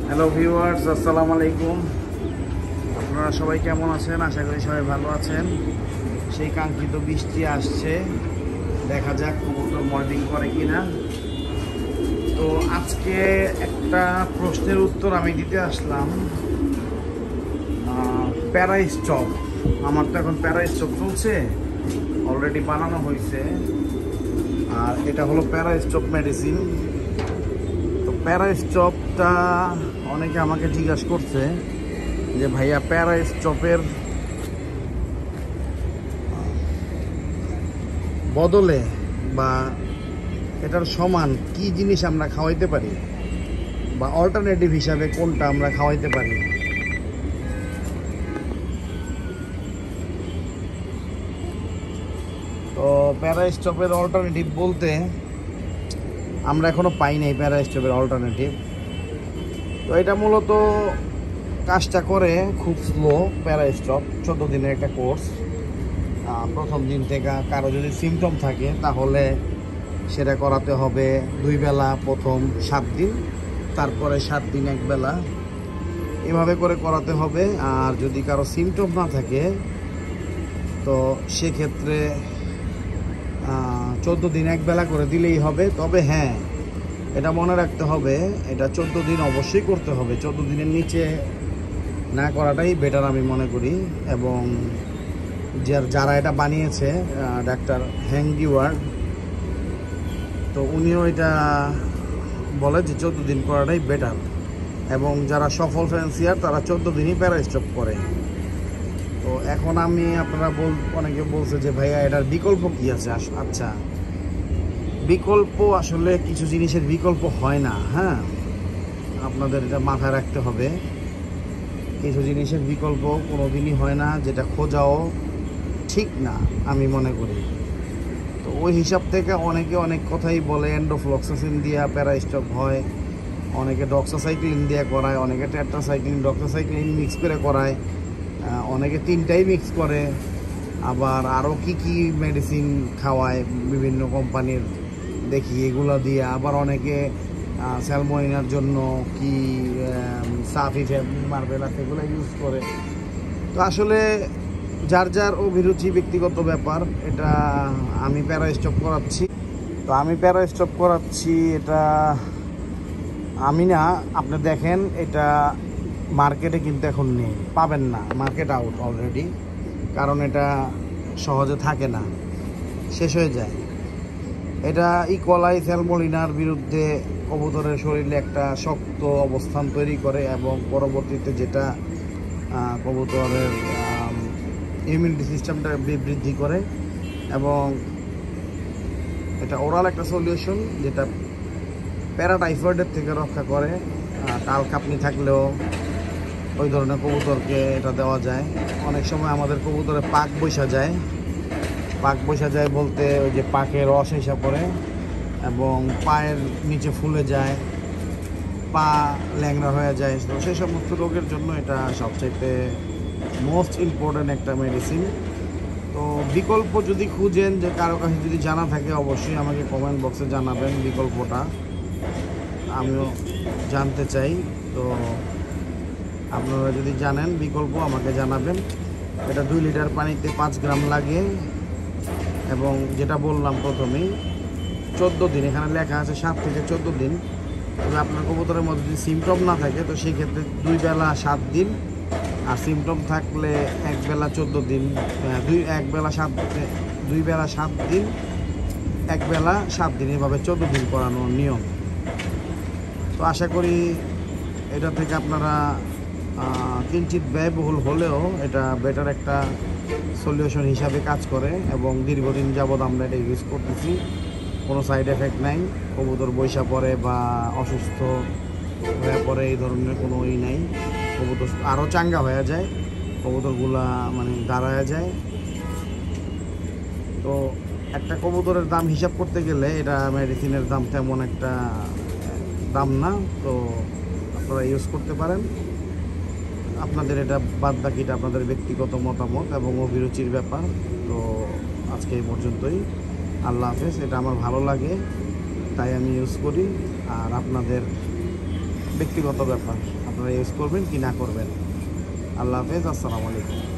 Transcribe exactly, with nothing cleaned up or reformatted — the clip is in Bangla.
হ্যালো ভিউয়ার্স, আসসালামু আলাইকুম। আপনারা সবাই কেমন আছেন? আশা করি সবাই ভালো আছেন। সেই কাঙ্ক্ষিত বৃষ্টি আসছে, দেখা যাক কবুতর মর্নিং করে কিনা। তো আজকে একটা প্রশ্নের উত্তর আমি দিতে আসলাম। প্যারাস্টপ, আমার তো এখন প্যারাস্টপ চলছে, অলরেডি বানানো হয়েছে। আর এটা হলো প্যারাস্টপ মেডিসিন। তো প্যারাস্টপটা অনেকে আমাকে জিজ্ঞাসা করছে যে ভাইয়া প্যারাস্টপের বদলে বা এটার সমান কি জিনিস আমরা খাওয়াইতে পারি বা অল্টারনেটিভ হিসাবে কোনটা আমরা খাওয়াইতে পারি। তো প্যারাস্টপের অল্টারনেটিভ বলতে আমরা এখনো পাই নাই প্যারাস্টপের অল্টারনেটিভ। তো এটা মূলত কাজটা করে খুব স্লো। প্যারাস্টপ চোদ্দো দিনের একটা কোর্স। প্রথম দিন থেকে কারো যদি সিমটম থাকে তাহলে সেটা করাতে হবে দুই বেলা, প্রথম সাত দিন, তারপরে সাত দিন এক বেলা, এভাবে করে করাতে হবে। আর যদি কারো সিমটম না থাকে তো সেক্ষেত্রে চোদ্দো দিন এক বেলা করে দিলেই হবে। তবে হ্যাঁ, এটা মনে রাখতে হবে, এটা চোদ্দো দিন অবশ্যই করতে হবে। চোদ্দো দিনের নিচে না করাটাই বেটার আমি মনে করি। এবং যারা এটা বানিয়েছে ডাক্তার হ্যাংগিওয়ার, তো উনিও এটা বলে যে চোদ্দো দিন করাটাই বেটার। এবং যারা সফল ফ্যান্সিয়ার তারা চোদ্দো দিনই প্যারাস্টপ করে। তো এখন আমি আপনারা বল অনেকে বলছে যে ভাইয়া এটার বিকল্প কি আছে। আচ্ছা, বিকল্প আসলে কিছু জিনিসের বিকল্প হয় না। হ্যাঁ, আপনাদের এটা মাথায় রাখতে হবে। কিছু জিনিসের বিকল্প কোনো দিনই হয় না, যেটা খোঁজাও ঠিক না আমি মনে করি। তো ওই হিসাব থেকে অনেকে অনেক কথাই বলে। এন্ডোফ্লক্সাসিন দিয়া প্যারাস্টপ হয়, অনেকে ডক্সাসাইক্লিন দিয়ে করায়, অনেকে টেট্রাসাইক্লিন ডক্সাসাইক্লিন মিক্স করে করায়, অনেকে তিনটাই মিক্স করে। আবার আরও কি কি মেডিসিন খাওয়ায় বিভিন্ন কোম্পানির দেখি, এগুলো দিয়ে। আবার অনেকে স্যালমোনিনার জন্য কি সাফি মার্বেলা সেগুলো ইউজ করে। তো আসলে যার যার অভিরুচি, ব্যক্তিগত ব্যাপার। এটা আমি প্যারাস্টপ করাচ্ছি, তো আমি প্যারাস্টপ করাচ্ছি এটা আমি না, আপনি দেখেন এটা মার্কেটে কিন্তু এখন নেই, পাবেন না, মার্কেট আউট অলরেডি। কারণ এটা সহজে থাকে না, শেষ হয়ে যায়। এটা ইকোলাই স্যালমোনিনার বিরুদ্ধে কবুতরের শরীরে একটা শক্ত অবস্থান তৈরি করে এবং পরবর্তীতে যেটা কবুতরের ইমিউনিটি সিস্টেমটা বৃদ্ধি করে। এবং এটা ওরাল একটা সলিউশন যেটা প্যারাটাইফয়েডের থেকে রক্ষা করে। কাল কাঁপনি থাকলেও ওই ধরনের কবুতরকে এটা দেওয়া যায়। অনেক সময় আমাদের কবুতরে পাক বৈশা যায়। পাক বৈশা যায় বলতে ওই যে পাকে রস এসে পড়ে এবং পায়ের নিচে ফুলে যায়, পা ল্যাংড়া হয়ে যায়। তো সেই সমস্ত রোগের জন্য এটা সবচাইতে মোস্ট ইম্পর্ট্যান্ট একটা মেডিসিন। তো বিকল্প যদি খুঁজেন, যে কারো কাছে যদি জানা থাকে অবশ্যই আমাকে কমেন্ট বক্সে জানাবেন বিকল্পটা, আমিও জানতে চাই। তো আপনারা যদি জানেন বিকল্প আমাকে জানাবেন। এটা দুই লিটার পানিতে পাঁচ গ্রাম লাগে এবং যেটা বললাম প্রথমেই চোদ্দো দিন, এখানে লেখা আছে সাত থেকে চোদ্দো দিন। তবে আপনার কবুতরের মধ্যে যদি সিমটম না থাকে তো সেই ক্ষেত্রে দুই বেলা সাত দিন, আর সিমটম থাকলে এক বেলা চোদ্দো দিন, দুই এক বেলা সাত দুই বেলা সাত দিন এক বেলা সাত দিন, এভাবে চোদ্দো দিন করানোর নিয়ম। তো আশা করি এটা থেকে আপনারা কিঞ্চিত ব্যয়বহুল হলেও এটা বেটার একটা সলিউশন হিসাবে কাজ করে এবং দীর্ঘদিন যাবৎ আমরা এটা ইউজ করতেছি। কোনো সাইড এফেক্ট নাই, কবুতর বৈশা পড়ে বা অসুস্থ হয়ে পড়ে এই ধরনের কোনো ই নাই। কবুতর আরও চাঙ্গা হয়ে যায়, কবুতরগুলা মানে দাঁড়ায় যায়। তো একটা কবুতরের দাম হিসাব করতে গেলে এটা মেডিসিনের দাম তেমন একটা দাম না। তো আপনারা ইউজ করতে পারেন। আপনাদের এটা বাদ বাকিটা আপনাদের ব্যক্তিগত মতামত এবং অভিরুচির ব্যাপার। তো আজকে এই পর্যন্তই। আল্লাহ হাফেজ। এটা আমার ভালো লাগে তাই আমি ইউজ করি। আর আপনাদের ব্যক্তিগত ব্যাপার, আপনারা ইউজ করবেন কি না করবেন। আল্লাহ হাফেজ, আসসালামু আলাইকুম।